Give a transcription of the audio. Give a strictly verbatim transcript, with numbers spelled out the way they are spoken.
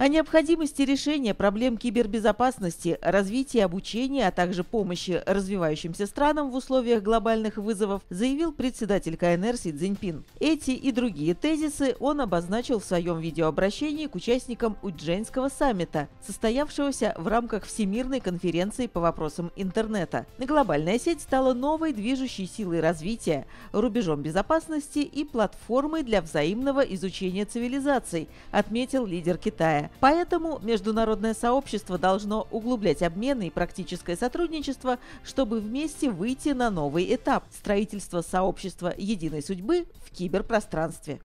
О необходимости решения проблем кибербезопасности, развития обучения, а также помощи развивающимся странам в условиях глобальных вызовов заявил председатель ка эн эр Си Цзиньпин. Эти и другие тезисы он обозначил в своем видеообращении к участникам Уйчжэнского саммита, состоявшегося в рамках Всемирной конференции по вопросам интернета. Глобальная сеть стала новой движущей силой развития, рубежом безопасности и платформой для взаимного изучения цивилизаций, отметил лидер Китая. Поэтому международное сообщество должно углублять обмены и практическое сотрудничество, чтобы вместе выйти на новый этап строительства сообщества единой судьбы в киберпространстве.